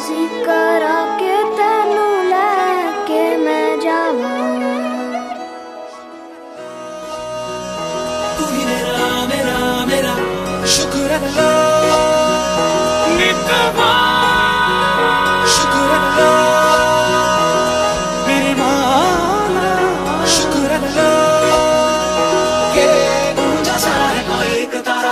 राजी करा के तेनू लैके मैं जावा। तू ही मेरा मेरा मेरा शुक्र अल्लाह, नितवा शुक्र अल्लाह, मेरे मौला शुक्र अल्लाह के ऊंचा सा है कोई एक तारा।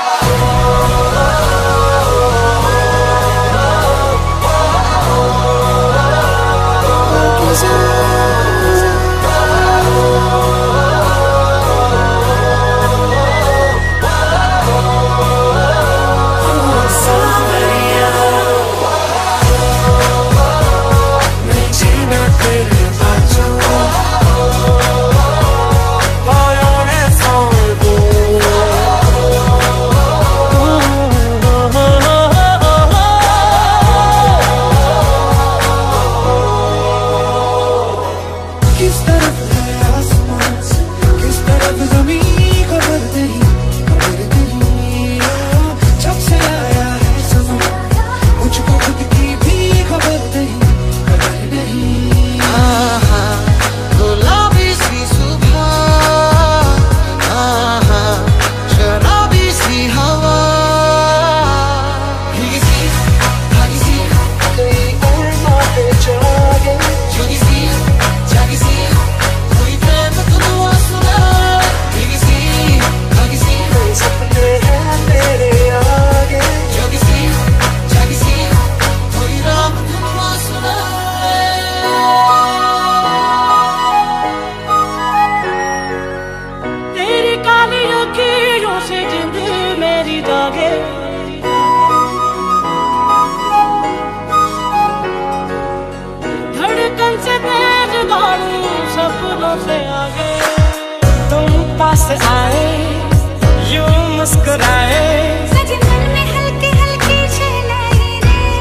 धड़कन से तेज दौड़ूं सपनों से आगे, तुम पास आए यूं मुस्कुराए, मन में हल्की हल्की शहनाई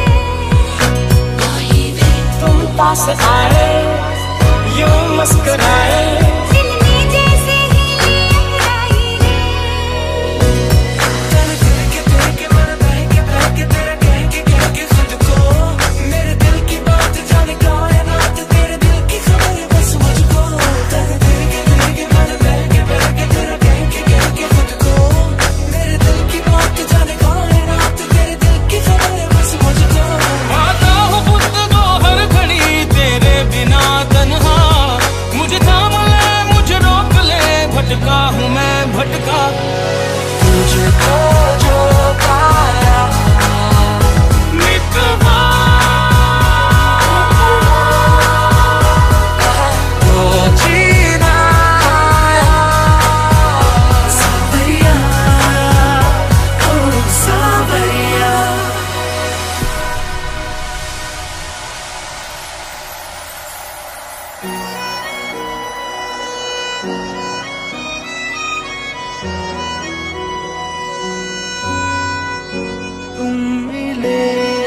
रे, तुम पास आए यूं मुस्कुराए, भटका हूँ मैं भटका, तुझको जो पाया मितवा वो जीना आया, सावरिया ओ सावरिया। तुम मिले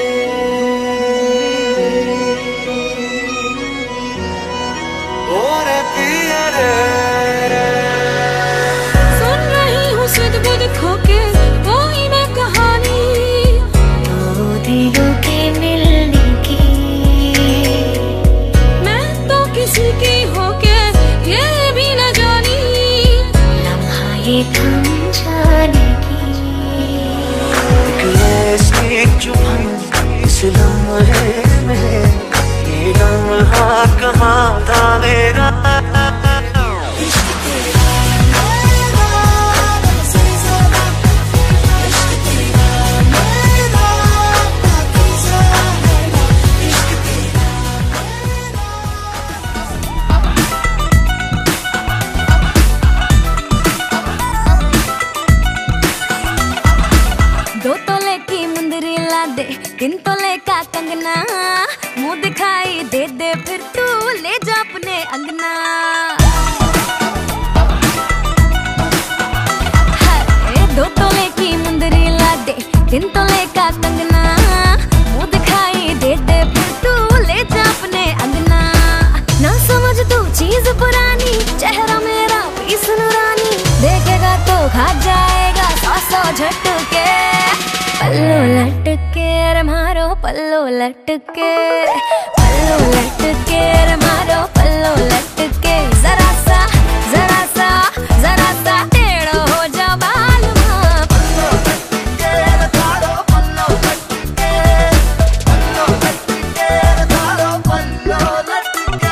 और पिया रे, सुन रही हूँ सुध-बुध खोके कोई मैं कहानी, दो दिलों के मिलने की, मैं तो किसी की होके ये भी न जानी, लम्हा ये थम जाने की। जो इस लम्हे में ये लम्हा कहाँ था मेरा, दिन तो लेका कंगना, मुंह दिखाई दे दे फिर तू ले जा अपने अंगना। दो तोले की मुंदरी ला दे, दिन तो लेका कंगना, मुंह दिखाई दे दे फिर तू ले जा अपने अंगना। ना समझ तू चीज पुरानी, चेहरा मेरा पीस नूरानी, देखेगा तो खा जाएगा 100 झटके, पल्लू लटके रे मारो पल्लो लटके, पल्लो लटके रे मारो पल्लो लटके। जरा सा टेढ़ो हो जा बाल माँ। पल्लो लटके रे तारो पल्लो लटके, पल्लो लटके रे तारो पल्लो लटके।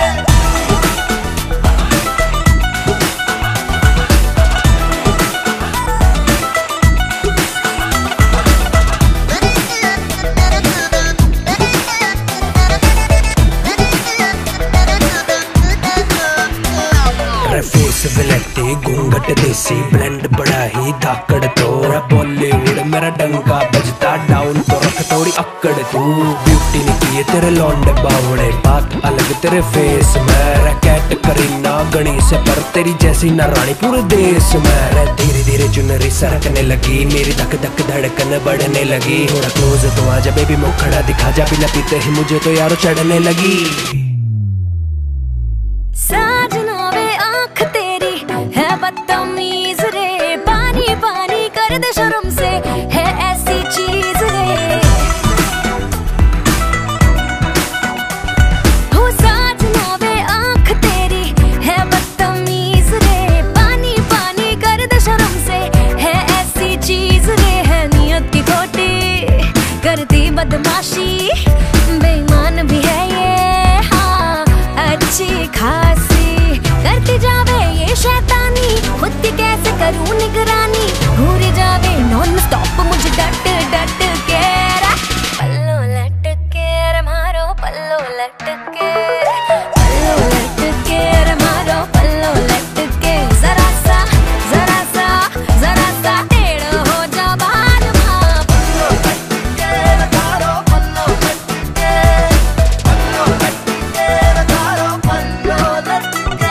फेस विलेटी घूंघट देसी ब्लेंड बड़ा ही धाकड़ तोरा बॉलीवुड मेरा डंका बजता डाउन तो रख थोड़ी अक्कड़ तू। ब्यूटी ने किए तेरे लौंडे बावड़े बात अलग तेरे फेस में। कैट करीना गणी से पर तेरी जैसी न रानी पूरे देश में। धीरे धीरे चुनरी सरकने लगी मेरी धक धक धड़कन बढ़ने लगी। थोड़ा क्लोज तो आजा बेबी मुखड़ा दिखा जा बिना पीते ही मुझे तो यारो चढ़ने लगी। साजना वे आँख तेरी है बदतमीज रे, पानी पानी कर दे शर्म से है ऐसी चीज रे। हो साजना वे आँख तेरी है बदतमीज रे, पानी पानी कर दे शर्म से है ऐसी चीज रे। है नियत की खोटी करती बदमाशी, बेईमान भी है ये हाँ अच्छी खासी। करती जावे ये शैतानी खुद की कैसे करूं निगरानी। घूरी जावे नॉन स्टॉप मुझे डट डट के रे। पल्लो लटके रे मारो पल्लो लटके, पल्लो लटके रे मारो पल्लो लटके। जरा सा टेढ़ो हो जा बाल माँ। पल्लो लटके रे तारो पल्लो लटके, पल्लो लटके रे तारो पल्लो लटके।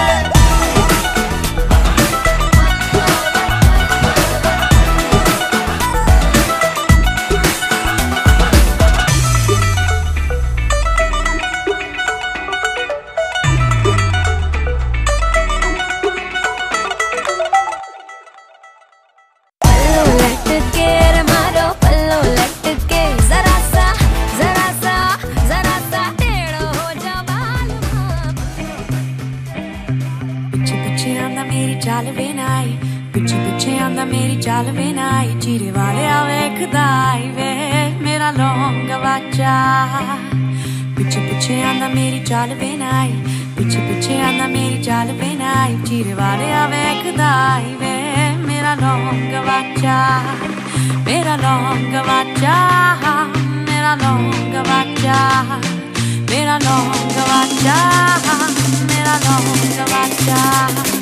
पल्लो लटके रे मारो पल्लो लटके। जरा सा टेढ़ो हो जा बाल माँ। पिछे पिछे आंदा मेरी चाल वे नाई, पिछे पिछे आंदा मेरी चाल वे नाई। चीरे वाले वेखदा आई वे मेरा लौंग वाचा। पिछे पिछे आंदा मेरी चाल वे नाई, पिछे पिछे आंदा मेरी चाल वे नाई। चीरे वाले वेखदा आई वे मेरा लौंग वाचा, मेरा लौंग वाचा, मेरा लौंग वाचा, मेरा लौंग वाचा, मेरा लौंग वाचा।